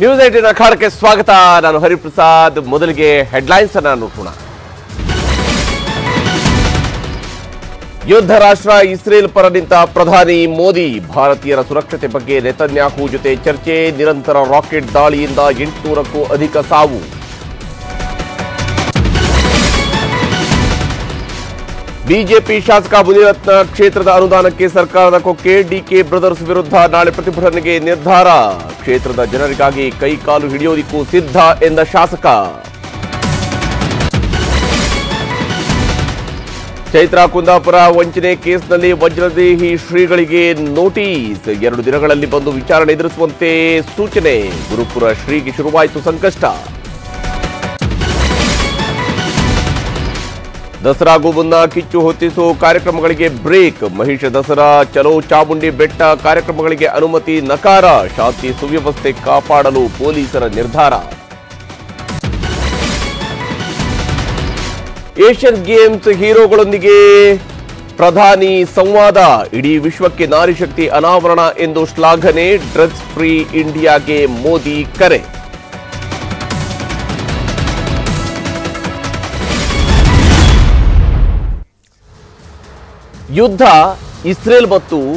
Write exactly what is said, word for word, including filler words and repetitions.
News eighteen ಅಖಾಡಕ್ಕೆ ಸ್ವಾಗತ. ನಾನು ಹರಿಪ್ರಸಾದ್. ಮೊದಲಿಗೆ ಹೆಡ್ಲೈನ್ಸ್ ಅನ್ನು ನೋಡೋಣ. ಯುದ್ಧ ರಾಷ್ಟ್ರ ಇಸ್ರೇಲ್ ಪರ ನಿಂತ ಪ್ರಧಾನಿ ಮೋದಿ. ಭಾರತೀಯರ ಸುರಕ್ಷತೆ ಬಗ್ಗೆ ನೆತನ್ಯಾಹು ಜೊತೆ ಚರ್ಚೆ. ನಿರಂತರ ರಾಕೆಟ್ ದಾಳಿಯಿಂದ ಎಂಟುನೂರಕ್ಕೂ ಅಧಿಕ ಸಾವು. ಬಿಜೆಪಿ ಶಾಸಕ ಮುನಿರತ್ನ ಕ್ಷೇತ್ರದ ಅನುದಾನಕ್ಕೆ ಸರ್ಕಾರದ ಕೊಕ್ಕೆ. ಡಿಕೆ ಬ್ರದರ್ಸ್ ವಿರುದ್ಧ ನಾಳೆ ಪ್ರತಿಭಟನೆಗೆ ನಿರ್ಧಾರ. ಕ್ಷೇತ್ರದ ಜನರಿಗಾಗಿ ಕೈಕಾಲು ಹಿಡಿಯೋದಿಕ್ಕೂ ಸಿದ್ಧ ಎಂದ ಶಾಸಕ. ಚೈತ್ರ ಕುಂದಾಪುರ ವಂಚನೆ ಕೇಸ್ನಲ್ಲಿ ವಜ್ರದೇಹಿ ಶ್ರೀಗಳಿಗೆ ನೋಟಿಸ್. ಎರಡು ದಿನಗಳಲ್ಲಿ ಬಂದು ವಿಚಾರಣೆ ಎದುರಿಸುವಂತೆ ಸೂಚನೆ. ಗುರುಪುರ ಶ್ರೀಗೆ ಶುರುವಾಯಿತು ಸಂಕಷ್ಟ. ದಸರಾಗೂ ಮುನ್ನ ಕಿಚ್ಚು ಹೊತ್ತಿಸುವ ಕಾರ್ಯಕ್ರಮಗಳಿಗೆ ಬ್ರೇಕ್. ಮಹಿಷ ದಸರಾ, ಚಲೋ ಚಾಮುಂಡಿ ಬೆಟ್ಟ ಕಾರ್ಯಕ್ರಮಗಳಿಗೆ ಅನುಮತಿ ನಕಾರ. ಶಾಂತಿ ಸುವ್ಯವಸ್ಥೆ ಕಾಪಾಡಲು ಪೊಲೀಸರ ನಿರ್ಧಾರ. ಏಷ್ಯನ್ ಗೇಮ್ಸ್ ಹೀರೋಗಳೊಂದಿಗೆ ಪ್ರಧಾನಿ ಸಂವಾದ. ಇಡೀ ವಿಶ್ವಕ್ಕೆ ನಾರಿ ಶಕ್ತಿ ಅನಾವರಣ ಎಂದು ಶ್ಲಾಘನೆ. ಡ್ರಗ್ಸ್ ಫ್ರೀ ಇಂಡಿಯಾಗೆ ಮೋದಿ ಕರೆ. ಯುದ್ಧ ಇಸ್ರೇಲ್ ಮತ್ತು